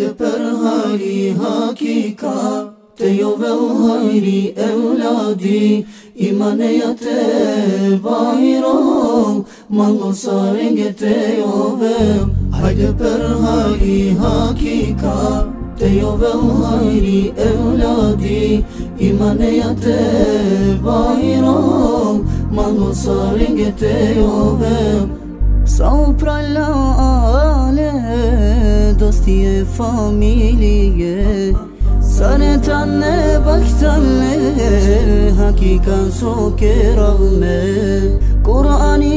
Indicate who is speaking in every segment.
Speaker 1: Hajde për hajri hakika, te jovel hajri evladi, imaneja te bajron, mangosa renge te jovel. Hajde për hajri hakika, te jovel hajri evladi, imaneja te bajron, mangosa renge te jovel. Sa u prallale, dosti e familje, Saretane baktane, hakikan soke ravme, Kur'ani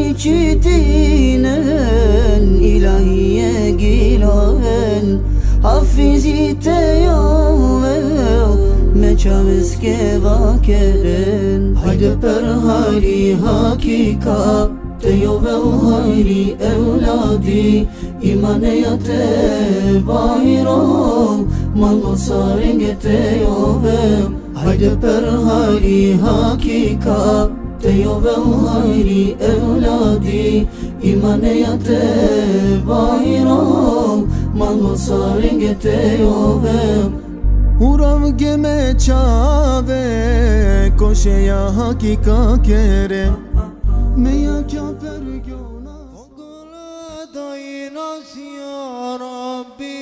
Speaker 1: çitinen, ilahiye gilaven, Hafizi te yavel, meçaveske vakeren. Hayde per hayri hakika, te jovel hayri evladi, imaneja te bajron, mangosa renge te jovel. Hajde për hajri hakika, te jovel hajri evladi, imaneja te bajron, mangosa renge te jovel.
Speaker 2: Urav geme çave, koşeya hakika kere, meya kya pergyonas Ogla dainas ya Rabbi,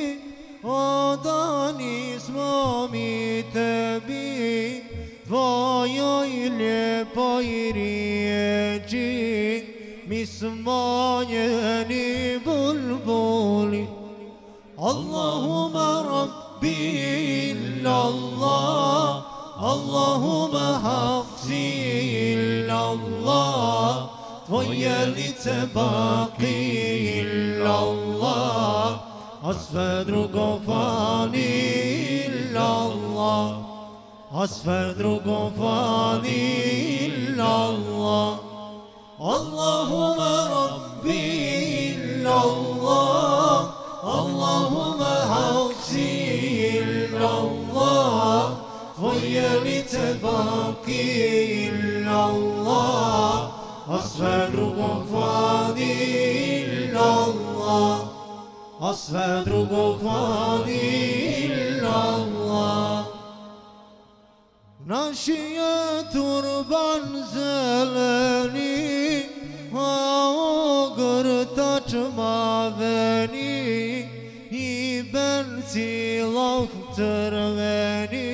Speaker 2: Adan ismami tebi, Vaya ile payriyeci, Mismayeni bulbuli. Allahümme Rabbi illallah, Allahümme hafzi illallah, Tvojelice baki illallah, Asve drugo fani illallah, Asve drugo fani illallah. Allahümme Rabbi illallah, Allahümme hafzi illallah, Tvojelice baki illallah, Asve drugo fani illallah, Asve drugo fani illallah. Našiye turban zeleni, ogrtač maveni, I ben silah trveni,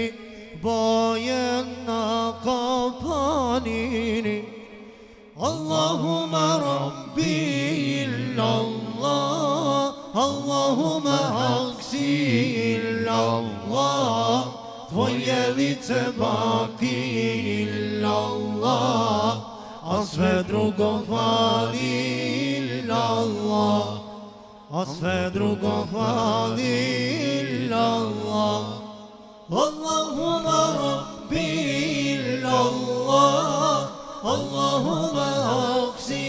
Speaker 2: bojen na kaplanini. Allahümme Rabbi illallah, Allahümme aksi illallah, Tvojelice baki illallah, Asve drugo fali illallah, Asve drugo fali illallah. Allahümme Rabbi illallah, Allahümme aksi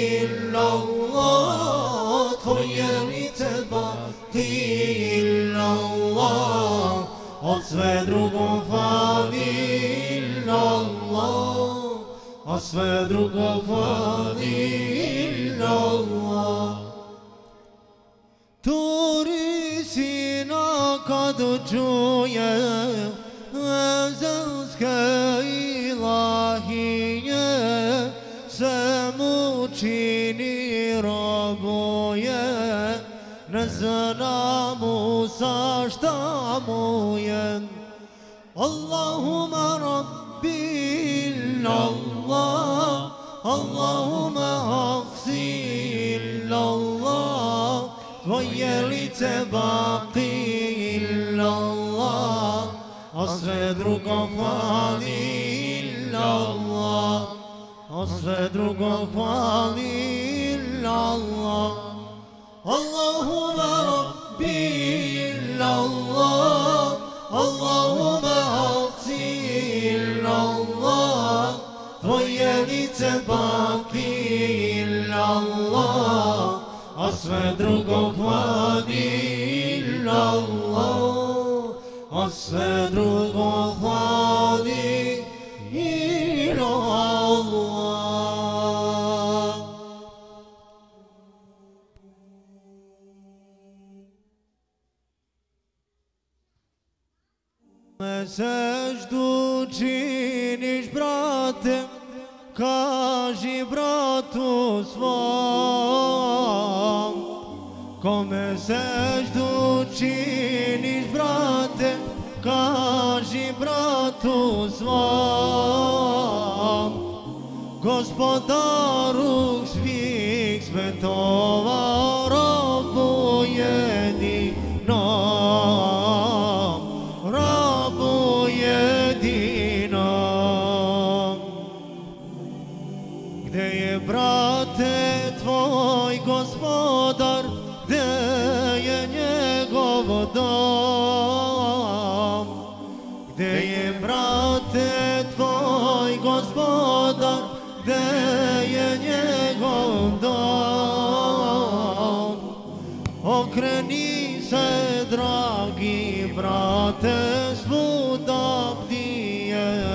Speaker 2: illallah, Tvojelice baki illallah, Asve drugo fali illallah, Asve drugo fali illallah. Turisina kad čuje ezelske ilahije, se mu čini robuje, ne zna mu sa šta mu je. Allahümme Rabbi illallah, Allahümme aksi illallah, Tvojelice baki illallah, Asve drugo fali illallah, Asve drugo fali illallah. Allahümme Rabbi illallah, Allahümme aksi illallah, Tvojelice baki illallah, Asve drugo fali illallah, Asve drugo fali illallah. Kome seždu činiš, brate, kaži bratu svom. Kome seždu činiš, brate, kaži bratu svom. Gospodaru svih svetova, robu jedinom, robu jedinom. Gde je, brate, tvoj gospodar, gde je njegov dom? Gde je, brate, tvoj gospodar, gde je njegov dom? Okreni se, dragi brate, svuda gdje je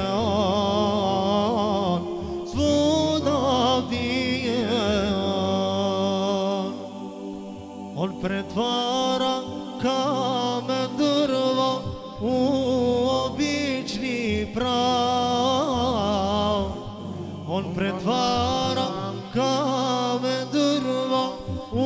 Speaker 2: on, svuda gdje je on. On pretvara kamen drvo u obični prav. On pretvara kamen drvo u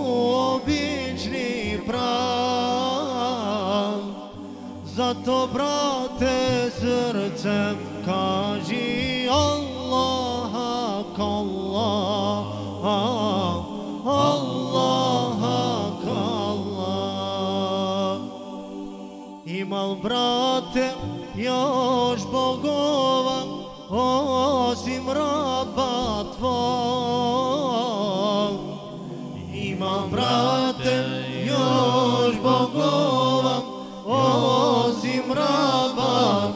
Speaker 2: obični prav. Zato, brate, srcem kaži Allah, Allah, Allah, Allah. Imal, brate, još bogova osim raba tvog? Ima, brate, još bogova osim raba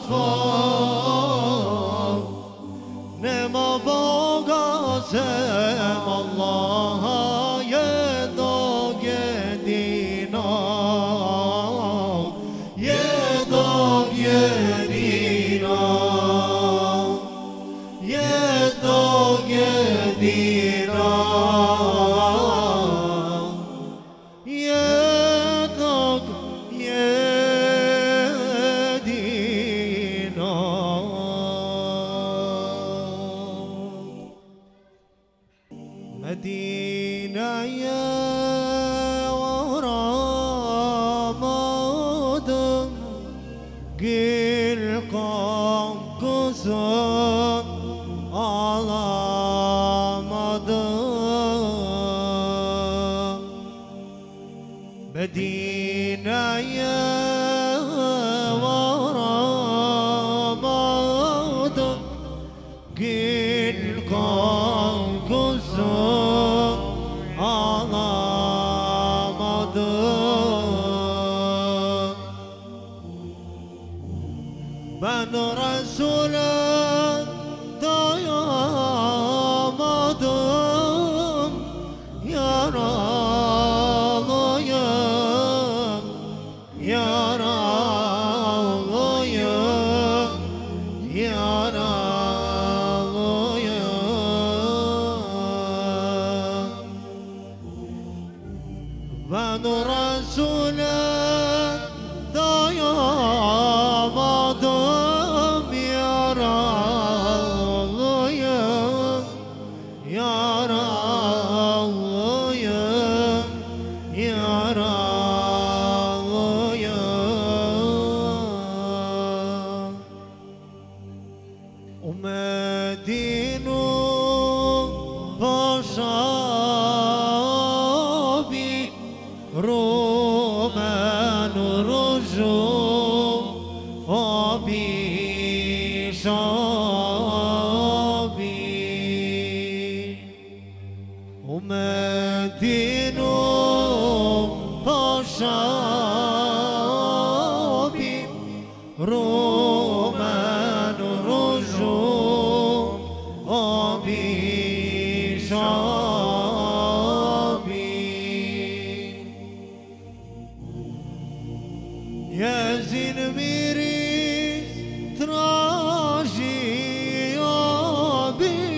Speaker 2: tvog? Nema Boga sem Allaha jednog jedinog, jednog jedinog, jednog jedinog, jednog jedinog. Medina je oramadım, gül kokusu alamadım. Medine'ye varamadım, gül kokusu alamadım. Ben Resul'e dayamadım, yaralıyım, yaralıyım, yaralıyım. Ben Resul'e dayamadım, yaralıyım, yaralıyım, yaralıyım. O Medine başabi Romen ruju abi şabi. O Medine başabi Romen ruju abi şabi. Jezin miris traži abi,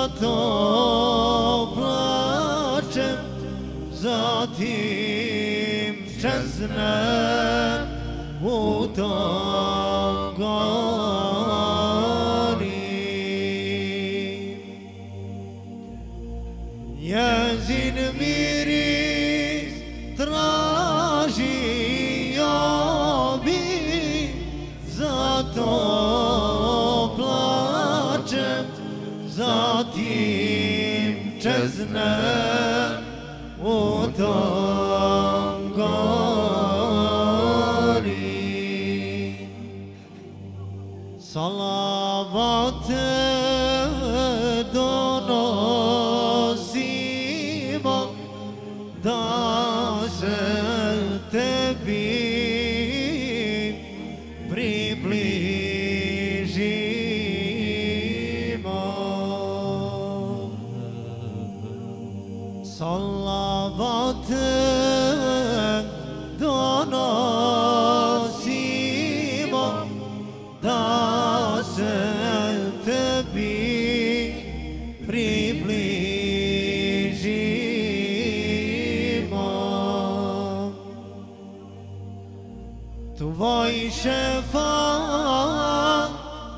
Speaker 2: zato plačem za tim. Jezin miris traži obi, zato plačem, zatim čeznem u tom gori. Salavate donosimo da se tebi približimo. Salavate donosimo da se tebi približimo. Tvoj šefat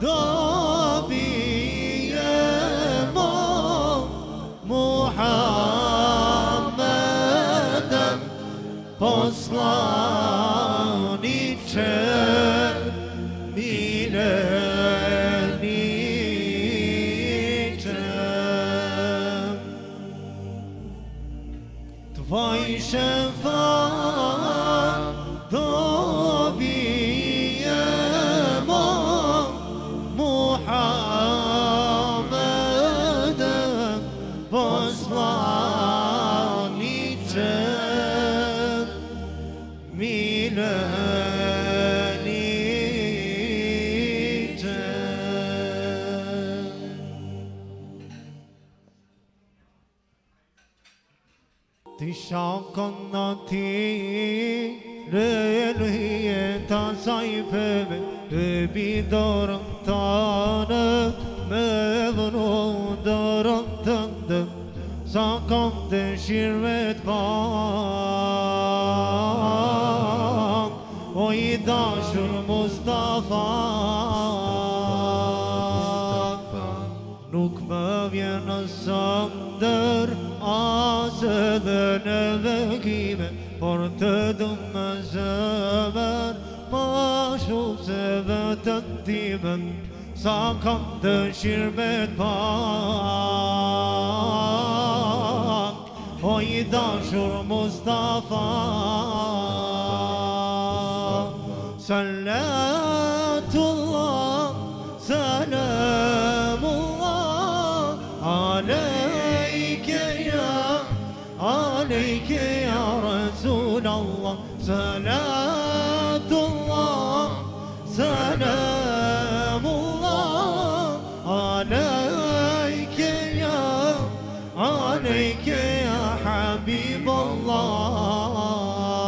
Speaker 2: dobijemo Muhammedem, poslaniče mileniče. Tvoj šefat dobijemo Muhammedem, poslaniče mileniče. Ti shakon na ti lelje ta sajpeve e bidorën tane me vënu dërën tënde sa kam dëshirë t'pak o I dashur Mustafa. Nuk më vjen në sëndër as edhe në vekime, por të dëmë më zëmër ma shumë se vetën timen, sa kam dëshirë me t'pak o I dashur Mustafa. Salatullah, salamullah aleyke ya Resulallah. Salatullah, salamullah aleyke ya Habiballah.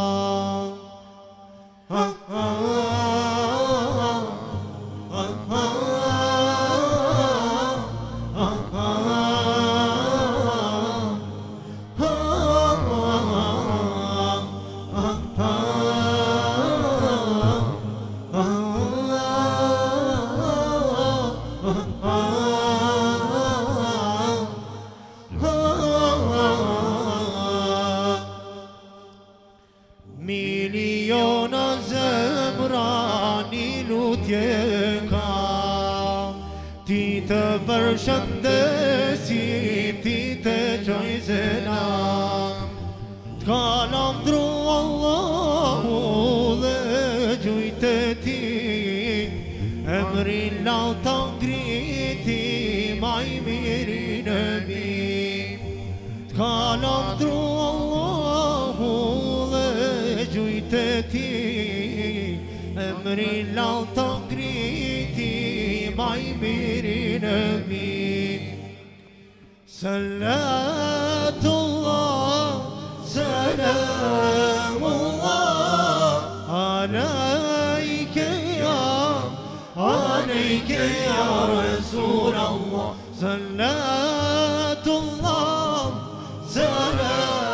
Speaker 2: Miliona zemrani lutje kam, ti të përshëndesim, ti të qoj selam. T'ka lavdru Allahu dhe gjujt e ti, emrin lauta ngriti ma I miri nëbi. T'ka lavdru Allahu gjujt e ti, emrin lauta ngriti ma I miri nëbi. Salatullah, salamullah aleyke ya Resulallah. Salatullah,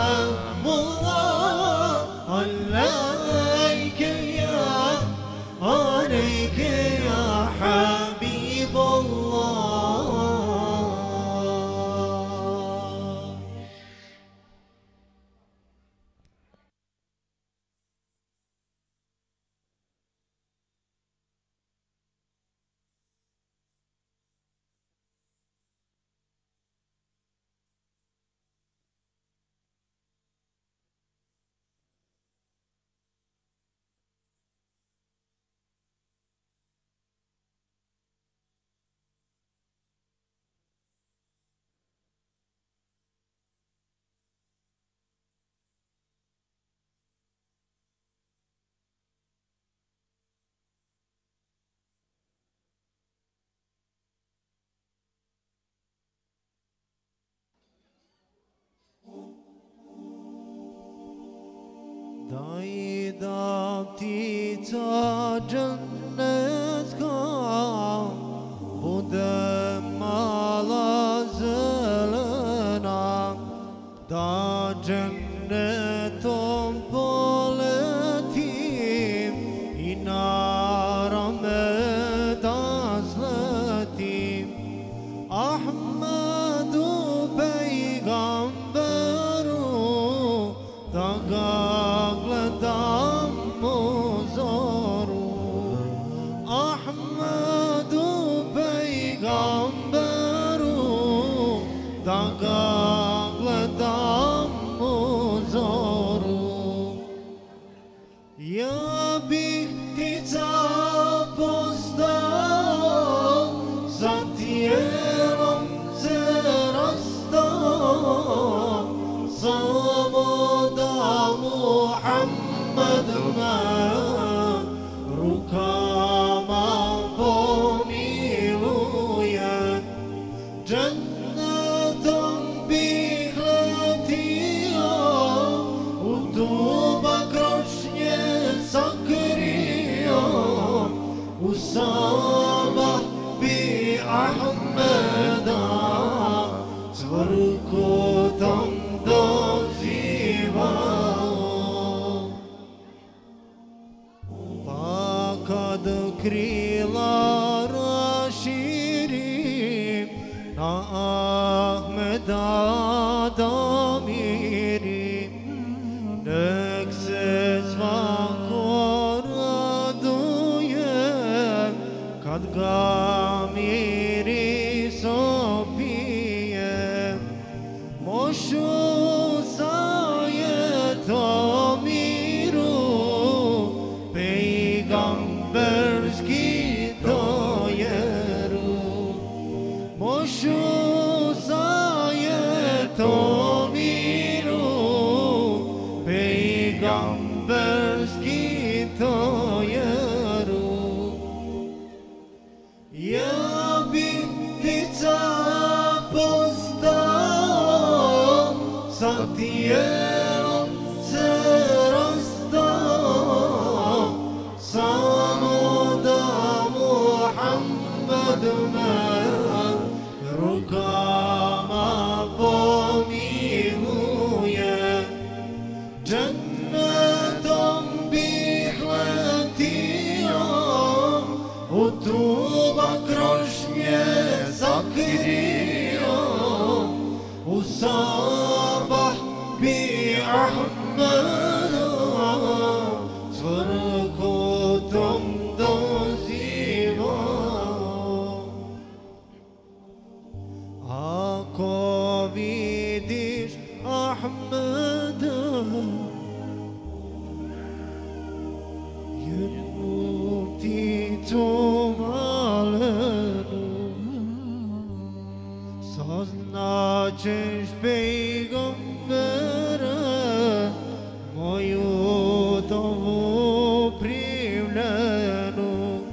Speaker 2: salamullah aleyke ya عليك يا حبيب الله. Da ptica dženecka bude mala zelena, da džennetom poletim i na rame da zletim. Ahmedu pejgamberu da ga gledam u zoru. Ahmedu pejgamberu da ga gledam u zoru. Ja bih ptica postao, za tijelom se rastao, samo da Muhammed me rukama pomiluje. Džennetom bih letio, u tuba krošnje sakrio, u sabah bi Ahmeda cvrkotom dozivao. Pa kad krila raširim, na Ahmeda da mirim, nek se svako raduje kad ga miris opije. Mošu sajetom miru, pejgamberski dojeru. Mošu sajetom miru, pejgamberski dojeru. Ja bih ptica postao, sa tijelom se rastao, samo da Muhammed me rukama pomiluje. Džennetom bih letio, u tuba krošnje sakrio, u sabah bi Ahmeda cvrkotom dozivao. Ako vidiš Ahmeda, jednu pticu malenu, saznaćeš pejgambere, moju dovu primljenu.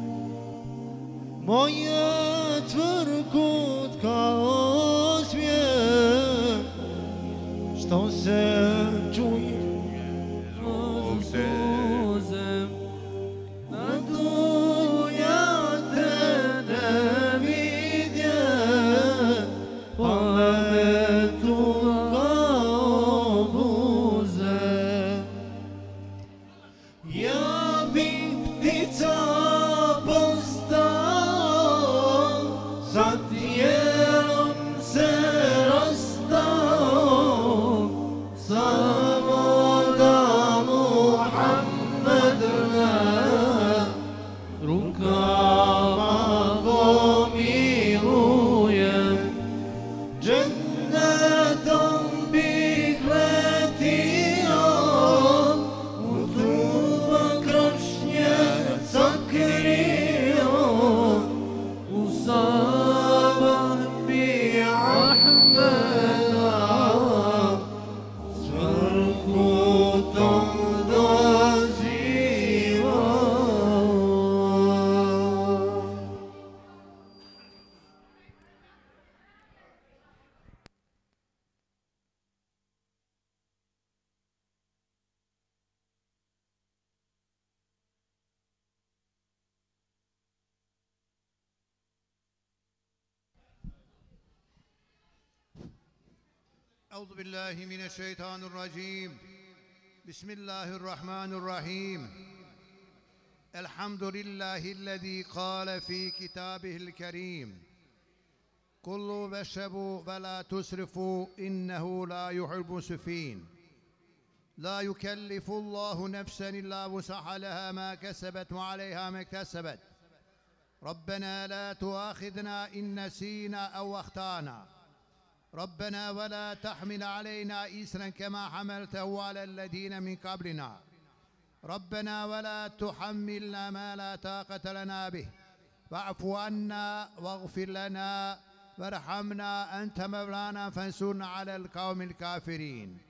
Speaker 2: Moje cvrkut kao svijet, što se čuje suzem, na tu ja te ne vidje, pa me tuga obuze. Ja bih ptica
Speaker 1: kama pomilujem, džennetom bih letio, u truba krošnje sakrio, u saban bi Ahmeda, svrku tom
Speaker 3: أعوذ بالله من الشيطان الرجيم بسم الله الرحمن الرحيم الحمد لله الذي قال في كتابه الكريم كلوا واشربوا ولا تسرفوا إنه لا يحب المسرفين لا يكلف الله نفسا إلا وسعها لها ما كسبت وعليها ما اكتسبت ربنا لا تؤاخذنا إن نسينا أو أخطأنا ربنا ولا تحمل علينا إسرا كما حملته على الذين من قبلنا ربنا ولا تحملنا ما لا طاقة لنا به واعف عنا واغفر لنا وارحمنا أنت مولانا فانصرنا على القوم الكافرين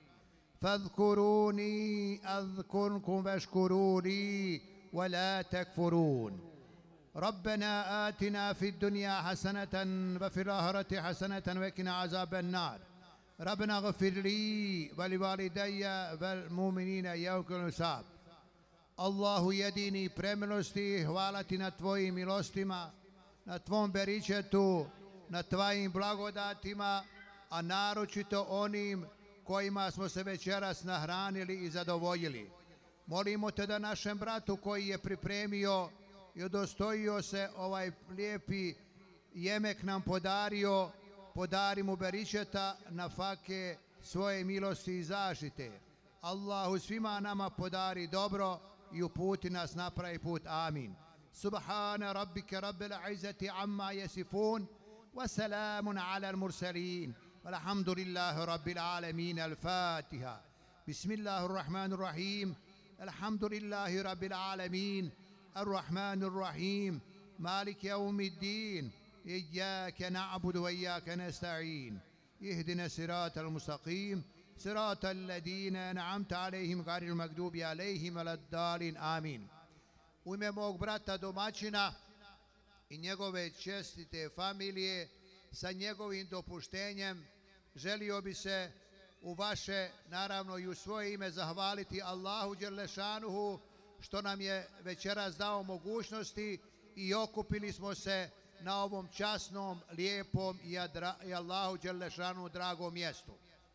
Speaker 3: فاذكروني أذكركم واشكروا لي ولا تكفرون ربنا آتنا في الدنيا حسنة وفي الآخرة حسنة وقنا عذاب النار ربنا اغفر لي ولوالدي والمؤمنين يوم الحساب Allahu jedini premilosti, hvala ti na tvojim milostima, na tvom beričetu, na tvojim blagodatima, a naročito onim kojima smo se večeras nahranili i zadovoljili. Molimo te da našem bratu koji je pripremio i udostojio se ovaj lijepi jemek nam podario, podari mu beričeta na fake svoje milosti i zaštite. Allahu svima nama podari dobro i uputi nas na pravi put. Amin. Subhana rabbika rabbil izzati amma yasifun wa salamun ala al-mursalin walhamdulillahi rabbil alamin. Al-Fatiha. Bismillahirrahmanirrahim. Alhamdulillahi rabbil alamin. الرحمن الرحيم مالك يوم الدين إياك نعبد وإياك نستعين اهدنا الصراط المستقيم صراط الذين أنعمت عليهم غير المغضوب عليهم ولا الضالين آمين. U ime mog brata domaćina i njegove čestite familije sa njegovim dopuštenjem želio bi se u vaše, naravno i u svoje ime, zahvaliti Allahu Đelešanuhu što nam je večeras dao mogućnosti i okupili smo se na ovom časnom, lijepom i Allahu Đelešanu dragom mjestu.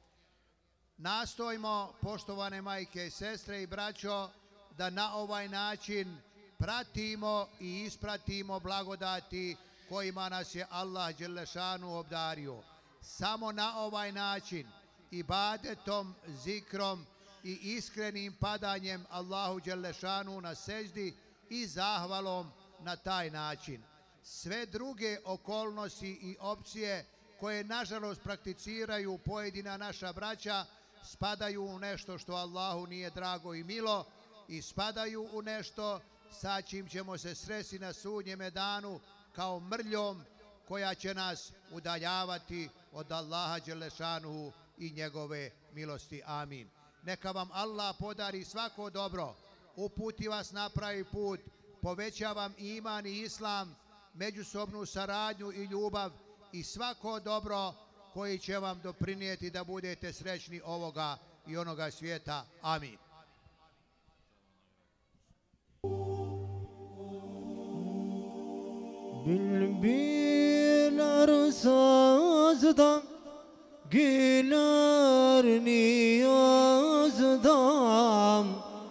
Speaker 3: Nastojimo, poštovane majke i sestre i braćo, da na ovaj način pratimo i ispratimo blagodati kojima nas je Allah Đelešanu obdario. Samo na ovaj način, ibadetom, zikrom i iskrenim padanjem Allahu Đelešanu na seždi i zahvalom na taj način. Sve druge okolnosti i opcije koje nažalost prakticiraju pojedina naša braća spadaju u nešto što Allahu nije drago i milo i spadaju u nešto sa čim ćemo se sresti na sudnjeme danu kao mrljom koja će nas udaljavati od Allaha Đelešanu i njegove milosti. Amin. Neka vam Allah podari svako dobro, uputi vas na pravi put, poveća vam iman i islam, međusobnu saradnju i ljubav i svako dobro koji će vam doprinijeti da budete srećni ovoga i onoga svijeta. Amin.
Speaker 2: Bilbiler sazdan, güler niyazdan,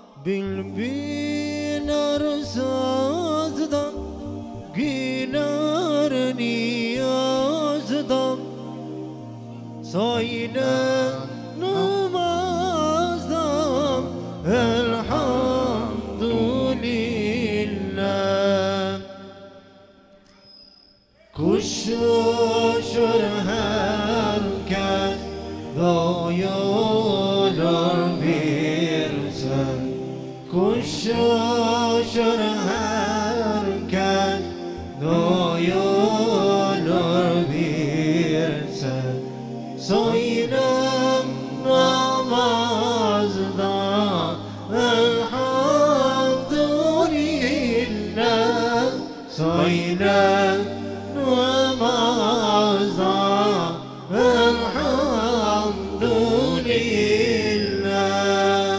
Speaker 2: bilbiler sazdan, güler niyazdan, söyle namazdan, elhamdülillah. Koşuşur herkes, doyulur bir sen. Koşuşur herkes, doyulur bir sen. Soyunum namazda, elhamdülillah. Soyunum namazda, elhamdülillah.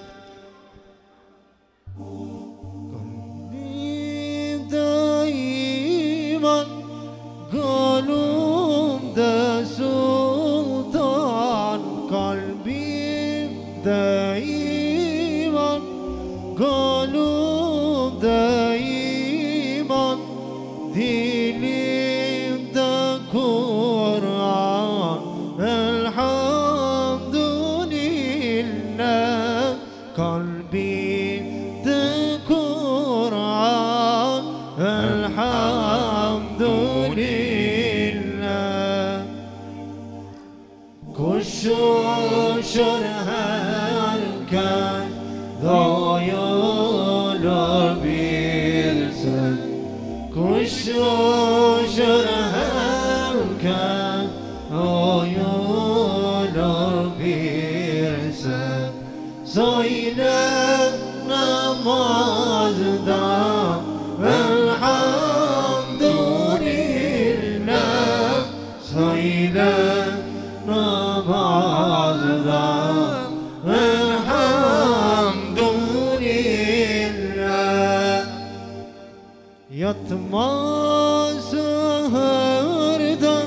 Speaker 2: Kalbimde iman, gönlümde sultan. Kalbimde iman, gönlümde iman. Dilimde Kur'an, elhamdülillah. Kalbimde Kur'an, elhamdülillah. Koşuşur herkes, doyulur bir sen. Koşuşur herkes, doyulur bir sen. Söyle namazda, elhamdülillah. Söyle namazda, elhamdülillah. Yatmaz sahurda,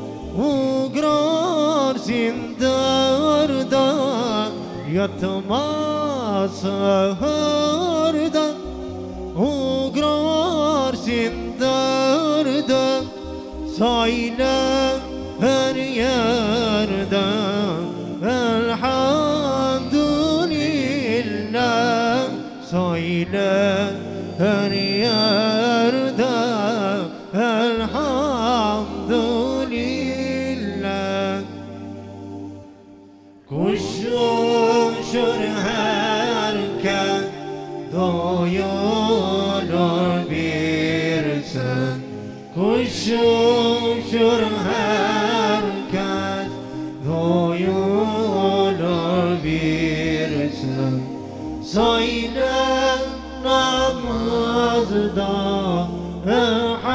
Speaker 2: ugrar zindarda. Yatmaz sahurda, ugrar zindarda. Söyle her yerde, elhamdülillah. Söyle her yerde, elhamdülillah. Koşuşur herkes, doyulur bir sen. Koşuşur herkes, doyulur bir sen. Söyle namazda,